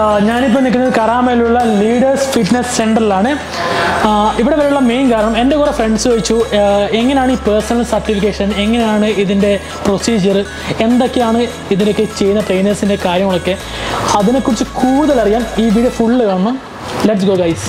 ഞാനിപ്പോൾ നിൽക്കുന്നത് കറാമയിലുള്ള leaders fitness സെൻ്ററിലാണ്. ഇവിടെ വരെയുള്ള മെയിൻ കാരണം എൻ്റെ കുറേ ഫ്രണ്ട്സ് ചോദിച്ചു എങ്ങനെയാണ് ഈ പേഴ്സണൽ സർട്ടിഫിക്കേഷൻ, എങ്ങനെയാണ് ഇതിൻ്റെ പ്രൊസീജിയർ, എന്തൊക്കെയാണ് ഇതിനൊക്കെ ചെയ്യുന്ന ട്രെയിനേഴ്സിൻ്റെ കാര്യങ്ങളൊക്കെ. അതിനെക്കുറിച്ച് കൂടുതൽ അറിയാൻ ഈ വീഡിയോ ഫുള്ള് കാണണം. Let's go guys.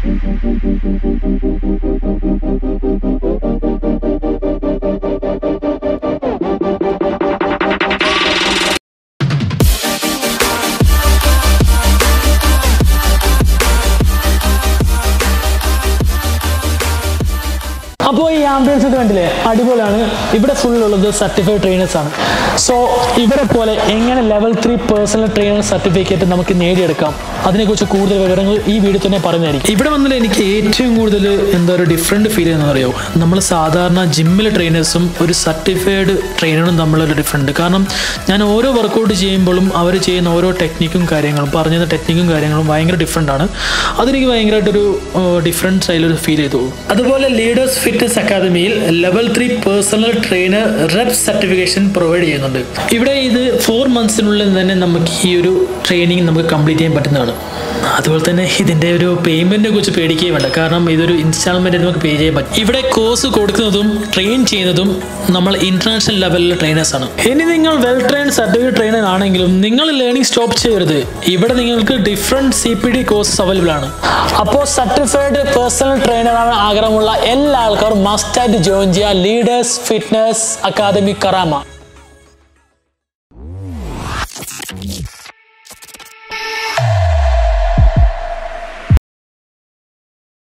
അപ്പോൾ ഈ ആംബിയൻസ് ഒക്കെ കണ്ടില്ലേ, അടിപൊളിയാണ്. ഇവിടെ ഫുള്ളുള്ളത് സർട്ടിഫൈഡ് ട്രെയിനേഴ്സാണ്. സോ ഇവരെ പോലെ എങ്ങനെ ലെവൽ 3 പേഴ്സണൽ ട്രെയിനർ സർട്ടിഫിക്കറ്റ് നമുക്ക് നേടിയെടുക്കാം, അതിനെക്കുറിച്ച് കൂടുതൽ വിവരങ്ങൾ ഈ വീഡിയോ തന്നെ പറയുന്നതായിരിക്കും. ഇവിടെ വന്നിട്ട് എനിക്ക് ഏറ്റവും കൂടുതൽ എന്താ ഒരു ഡിഫറെൻറ്റ് ഫീൽ ചെയ്യുന്നത് അറിയോ, നമ്മൾ സാധാരണ ജിമ്മിലെ ട്രെയിനേഴ്സും ഒരു സർട്ടിഫൈഡ് ട്രെയിനറും തമ്മിലൊരു ഡിഫറെൻറ്റ്. കാരണം ഞാൻ ഓരോ വർക്കൗട്ട് ചെയ്യുമ്പോഴും അവർ ചെയ്യുന്ന ഓരോ ടെക്നിക്കും കാര്യങ്ങളും പറഞ്ഞ ടെക്നിക്കും കാര്യങ്ങളും ഭയങ്കര ഡിഫറെൻ്റ് ആണ്. അതെനിക്ക് ഭയങ്കരമായിട്ടൊരു ഡിഫറൻറ്റ് സ്റ്റൈലൊരു ഫീൽ ചെയ്തു. അതുപോലെ ലീഡേഴ്സ് ഫിറ്റ്നസ് അക്കാദമിയിൽ level 3 personal trainer rep certification provide ചെയ്യുന്നുണ്ട്. ഇവിടെ ഇത് 4 മന്ത്സിനുള്ളിൽ തന്നെ നമുക്ക് ഈ ഒരു ട്രെയിനിങ് നമുക്ക് കംപ്ലീറ്റ് ചെയ്യാൻ പറ്റുന്നതാണ്. അതുപോലെ തന്നെ ഇതിൻ്റെ ഒരു പേയ്മെൻറ്റിനെ കുറിച്ച് പേടിക്കുകയും വേണ്ട, കാരണം ഇതൊരു ഇൻസ്റ്റാൾമെൻറ്റ് നമുക്ക് പേ ചെയ്യാൻ പറ്റും. ഇവിടെ കോഴ്സ് കൊടുക്കുന്നതും ട്രെയിൻ ചെയ്യുന്നതും നമ്മൾ ഇന്റർനാഷണൽ ലെവലിലെ ട്രെയിനേഴ്സാണ്. ഇനി നിങ്ങൾ വെൽ ട്രെയിൻ സർട്ടിഫിക്കറ്റ് ട്രെയിനർ ആണെങ്കിലും നിങ്ങൾ ലേണിംഗ് സ്റ്റോപ്പ് ചെയ്യരുത്. ഇവിടെ നിങ്ങൾക്ക് ഡിഫറെൻറ്റ് CPD കോഴ്സസ് അവൈലബിൾ ആണ്. അപ്പോൾ സർട്ടിഫൈഡ് പേഴ്സണൽ ട്രെയിനറാണ് ആഗ്രഹമുള്ള എല്ലാ ആൾക്കാരും മസ്റ്റായിട്ട് ജോയിൻ ചെയ്യുക ലീഡേഴ്സ് ഫിറ്റ്നസ് അക്കാദമി കറാമ.